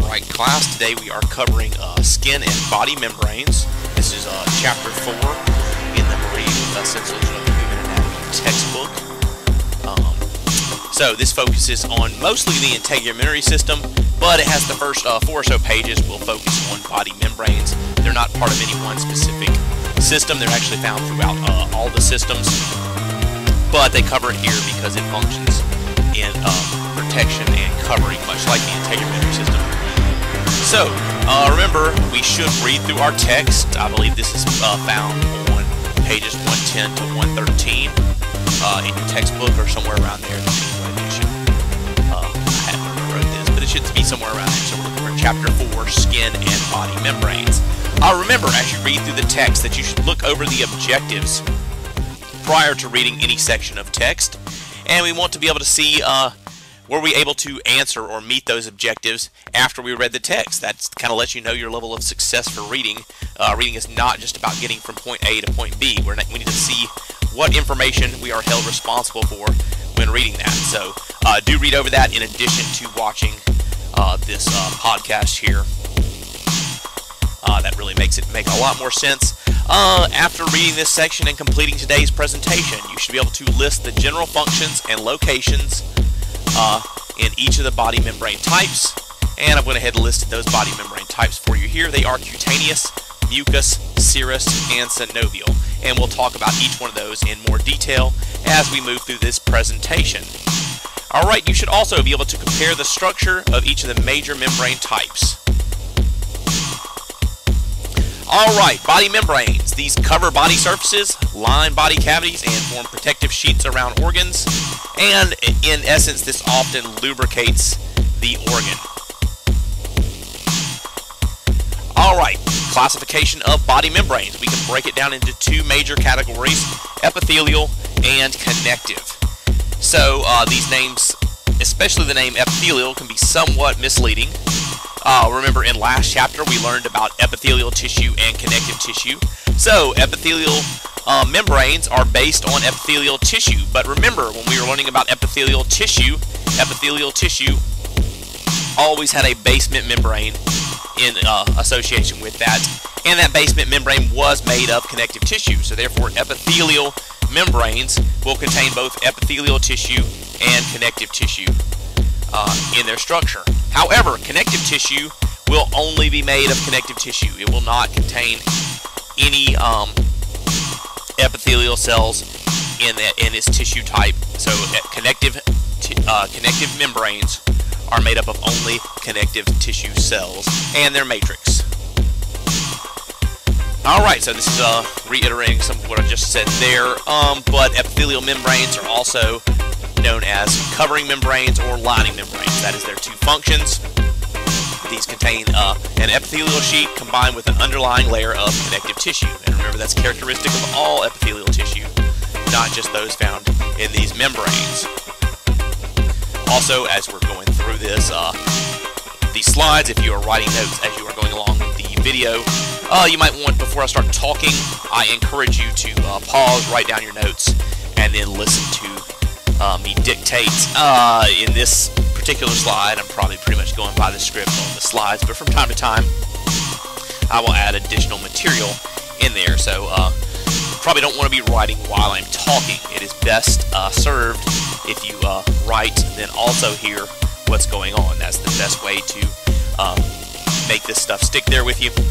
Alright class, today we are covering skin and body membranes. This is Chapter 4 in the Marine Essentials of the Human Anatomy textbook. So this focuses on mostly the integumentary system, but it has the first 4 or so pages will focus on body membranes. They're not part of any one specific system. They're actually found throughout all the systems, but they cover it here because it functions in protection and covering, much like the integumentary system. So, remember, we should read through our text. I believe this is found on pages 110 to 113 in your textbook or somewhere around there. I haven't wrote this, but it should be somewhere around there. So we're looking for Chapter 4, Skin and Body Membranes. Remember, as you read through the text, that you should look over the objectives prior to reading any section of text. And we want to be able to see were we able to answer or meet those objectives after we read the text. That kind of lets you know your level of success for reading. Reading is not just about getting from point A to point B. We need to see what information we are held responsible for when reading that. So do read over that in addition to watching this podcast here. That really makes it make a lot more sense. After reading this section and completing today's presentation, you should be able to list the general functions and locations in each of the body membrane types. And I'm going to list those body membrane types for you here. They are cutaneous, mucous, serous, and synovial. And we'll talk about each one of those in more detail as we move through this presentation. Alright, you should also be able to compare the structure of each of the major membrane types. Alright, body membranes. These cover body surfaces, line body cavities, and form protective sheets around organs. And in essence, this often lubricates the organ. Alright, classification of body membranes. We can break it down into 2 major categories, epithelial and connective. So these names, especially the name epithelial, can be somewhat misleading. Remember in last chapter we learned about epithelial tissue and connective tissue. So epithelial membranes are based on epithelial tissue. But remember, when we were learning about epithelial tissue always had a basement membrane in association with that. And that basement membrane was made of connective tissue. So therefore epithelial membranes will contain both epithelial tissue and connective tissue in their structure. However, connective tissue will only be made of connective tissue. It will not contain any epithelial cells in its tissue type. So connective membranes are made up of only connective tissue cells and their matrix. Alright, so this is reiterating some of what I just said there, but epithelial membranes are also known as covering membranes or lining membranes. That is their 2 functions. These contain an epithelial sheet combined with an underlying layer of connective tissue. And remember, that's characteristic of all epithelial tissue, not just those found in these membranes. Also, as we're going through this, these slides, if you are writing notes as you are going along with the video, you might want, before I start talking, I encourage you to pause, write down your notes, and then listen to me dictate. In this particular slide, I'm probably pretty much going by the script on the slides, but from time to time I will add additional material in there. So probably don't want to be writing while I'm talking. It is best served if you write, then also hear what's going on. That's the best way to make this stuff stick there with you.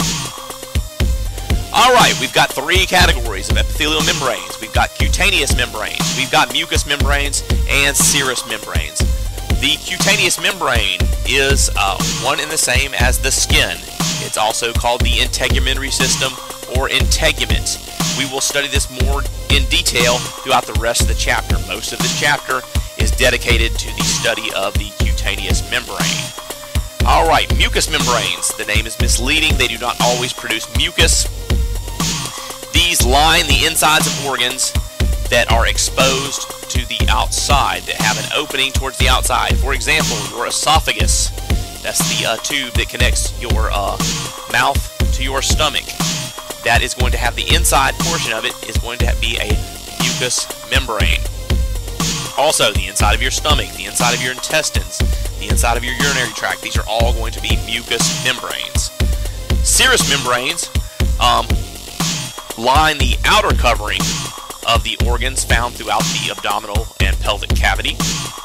Alright, we've got 3 categories of epithelial membranes. We've got cutaneous membranes, we've got mucous membranes, and serous membranes. The cutaneous membrane is one and the same as the skin. It's also called the integumentary system or integument. We will study this more in detail throughout the rest of the chapter. Most of this chapter is dedicated to the study of the cutaneous membrane. Alright, mucous membranes. The name is misleading. They do not always produce mucus. These line the insides of organs that are exposed to the outside, that have an opening towards the outside. For example, your esophagus. That's the tube that connects your mouth to your stomach. That is going to have the inside portion of it is going to be a mucous membrane. Also, the inside of your stomach, the inside of your intestines, the inside of your urinary tract. These are all going to be mucous membranes. Serous membranes line the outer covering of the organs found throughout the abdominal and pelvic cavity.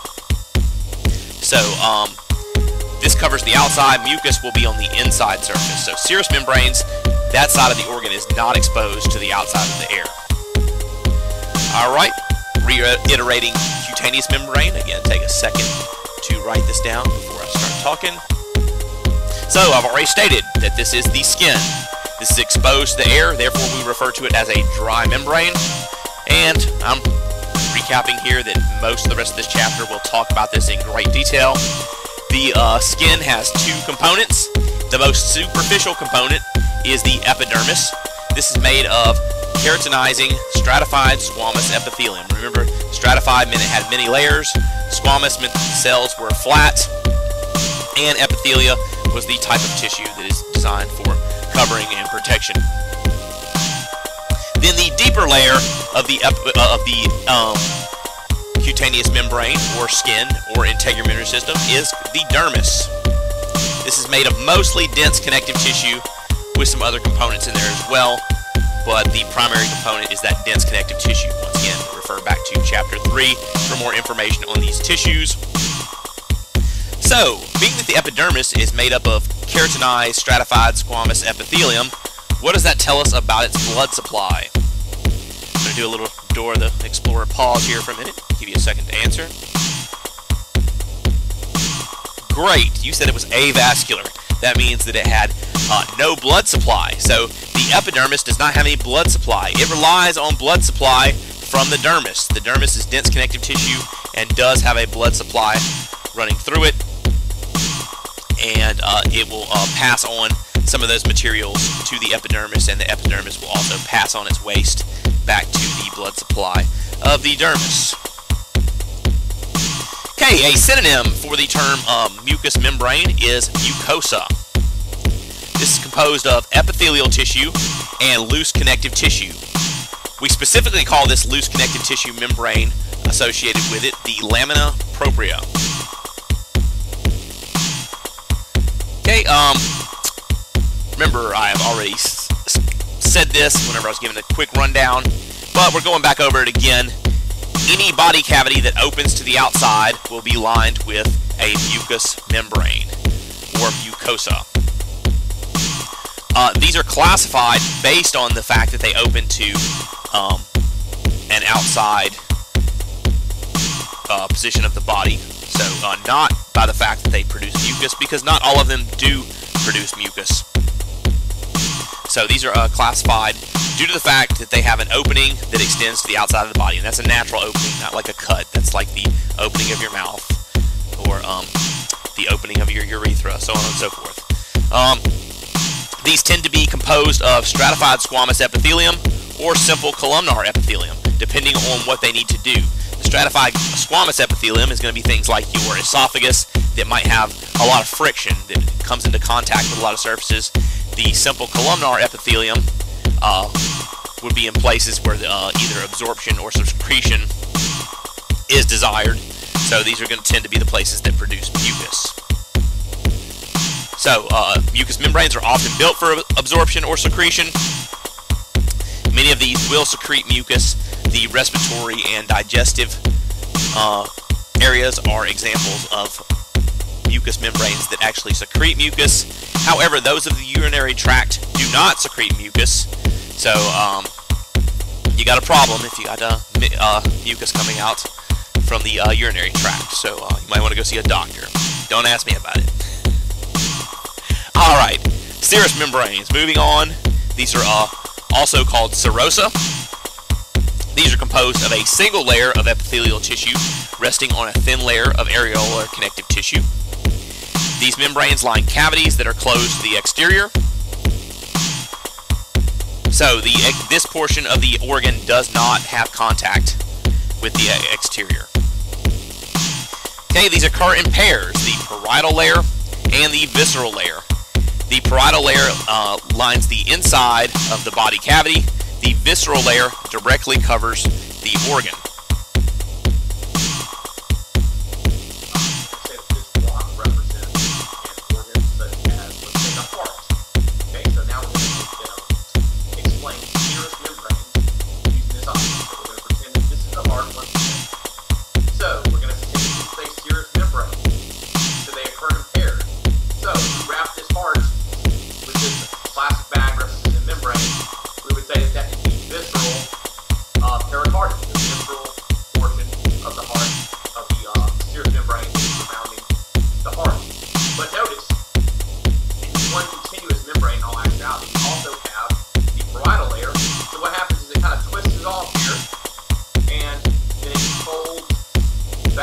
So this covers the outside. Mucus will be on the inside surface. So serous membranes, that side of the organ is not exposed to the outside of the air. Alright, reiterating cutaneous membrane. Again, take a second to write this down before I start talking. So I've already stated that this is the skin. This is exposed to the air, therefore we refer to it as a dry membrane. And I'm recapping here that most of the rest of this chapter will talk about this in great detail. The skin has two components. The most superficial component is the epidermis. This is made of keratinizing stratified squamous epithelium. Remember, stratified meant it had many layers. Squamous meant the cells were flat. And epithelia was the type of tissue that is designed for covering and protection. Then the deeper layer of the cutaneous membrane, or skin, or integumentary system, is the dermis. This is made of mostly dense connective tissue with some other components in there as well, but the primary component is that dense connective tissue. Once again, refer back to Chapter 3 for more information on these tissues. So, being that the epidermis is made up of keratinized stratified squamous epithelium, what does that tell us about its blood supply? I'm going to do a little Dora the Explorer pause here for a minute, give you a second to answer. Great, you said it was avascular. That means that it had no blood supply. So the epidermis does not have any blood supply. It relies on blood supply from the dermis. The dermis is dense connective tissue and does have a blood supply running through it. And it will pass on some of those materials to the epidermis, and the epidermis will also pass on its waste back to the blood supply of the dermis. Okay, a synonym for the term mucous membrane is mucosa. This is composed of epithelial tissue and loose connective tissue. We specifically call this loose connective tissue membrane associated with it the lamina propria. Okay, remember I have already said this whenever I was giving a quick rundown, but we're going back over it again. Any body cavity that opens to the outside will be lined with a mucous membrane, or mucosa. These are classified based on the fact that they open to an outside position of the body. So not by the fact that they produce mucus, because not all of them do produce mucus. So these are classified due to the fact that they have an opening that extends to the outside of the body. And that's a natural opening, not like a cut. That's like the opening of your mouth, or the opening of your urethra, so on and so forth. These tend to be composed of stratified squamous epithelium or simple columnar epithelium, depending on what they need to do. The stratified squamous epithelium is going to be things like your esophagus that might have a lot of friction that comes into contact with a lot of surfaces. The simple columnar epithelium would be in places where either absorption or secretion is desired. So these are going to tend to be the places that produce mucus. So mucous membranes are often built for absorption or secretion. Many of these will secrete mucus. The respiratory and digestive areas are examples of mucous membranes that actually secrete mucus. However, those of the urinary tract do not secrete mucus. So you got a problem if you got mucus coming out from the urinary tract. So you might want to go see a doctor. Don't ask me about it. Alright, serous membranes. Moving on, these are also called serosa. These are composed of a single layer of epithelial tissue resting on a thin layer of areolar connective tissue. These membranes line cavities that are closed to the exterior. So this portion of the organ does not have contact with the exterior. Okay, these occur in pairs, the parietal layer and the visceral layer. The parietal layer lines the inside of the body cavity. The visceral layer directly covers the organ.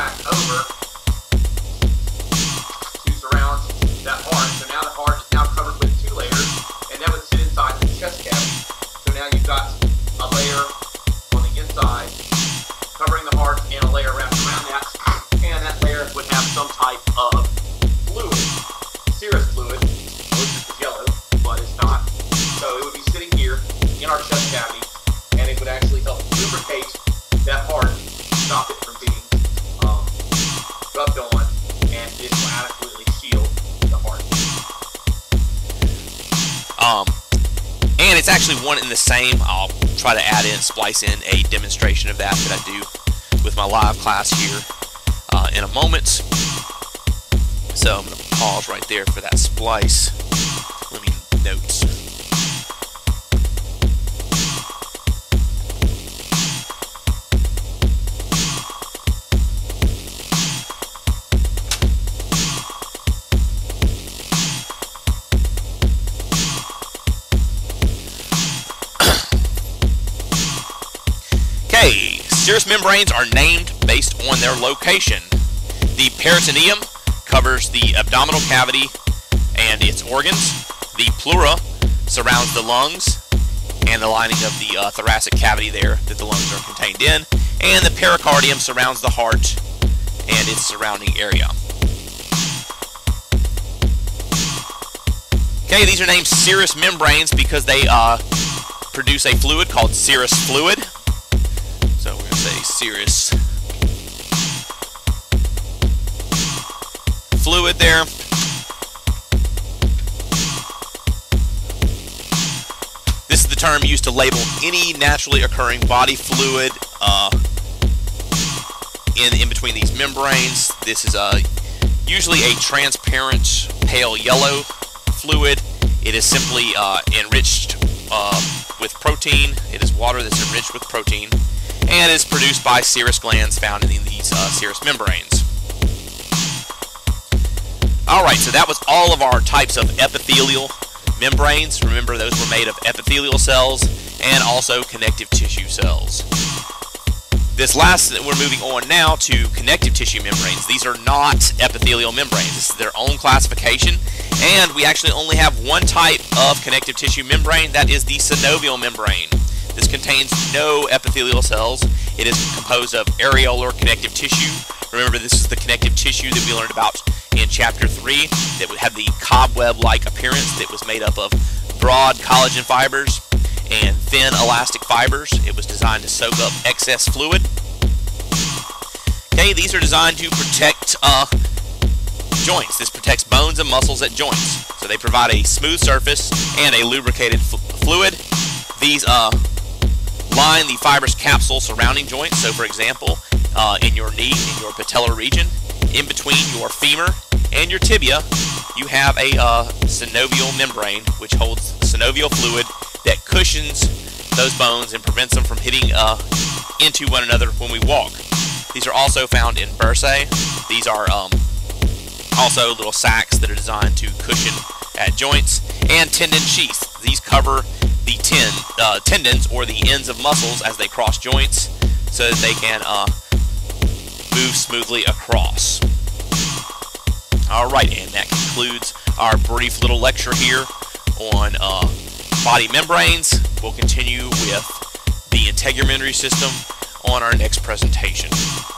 back over to surround that heart. So now the heart is now covered with 2 layers, and that would sit inside the chest cavity. So now you've got a layer on the inside covering the heart and a layer wrapped around that, and that layer would have some type of fluid, serous fluid. Most of it's yellow, but it's not. So it would be sitting here in our chest cavity, and it would actually help lubricate that heart, stop it from being rubbed on, and it will adequately shield the heart. And it's actually one and the same. I'll try to add in, splice in a demonstration of that I do with my live class here in a moment. So I'm going to pause right there for that splice. Let me notes. Okay, serous membranes are named based on their location. The peritoneum covers the abdominal cavity and its organs. The pleura surrounds the lungs and the lining of the thoracic cavity there that the lungs are contained in. And the pericardium surrounds the heart and its surrounding area. Okay, these are named serous membranes because they produce a fluid called serous fluid. So we're going to say serous fluid there. This is the term used to label any naturally occurring body fluid in between these membranes. This is usually a transparent pale yellow fluid. It is simply enriched with protein. It is water that's enriched with protein and is produced by serous glands found in these serous membranes. Alright, so that was all of our types of epithelial membranes. Remember, those were made of epithelial cells and also connective tissue cells. We're moving on now to connective tissue membranes. These are not epithelial membranes. This is their own classification, and we actually only have one type of connective tissue membrane. That is the synovial membrane. This contains no epithelial cells. It is composed of areolar connective tissue. Remember, this is the connective tissue that we learned about in Chapter 3 that had the cobweb-like appearance that was made up of broad collagen fibers and thin elastic fibers. It was designed to soak up excess fluid. Okay, these are designed to protect joints. This protects bones and muscles at joints. So they provide a smooth surface and a lubricated fluid. These line the fibrous capsule surrounding joints. So for example, in your knee, in your patellar region, in between your femur and your tibia, you have a synovial membrane which holds synovial fluid that cushions those bones and prevents them from hitting into one another when we walk. These are also found in bursae. These are also little sacs that are designed to cushion at joints, and tendon sheaths. These cover the tendons or the ends of muscles as they cross joints so that they can move smoothly across. Alright, and that concludes our brief little lecture here on body membranes. We'll continue with the integumentary system on our next presentation.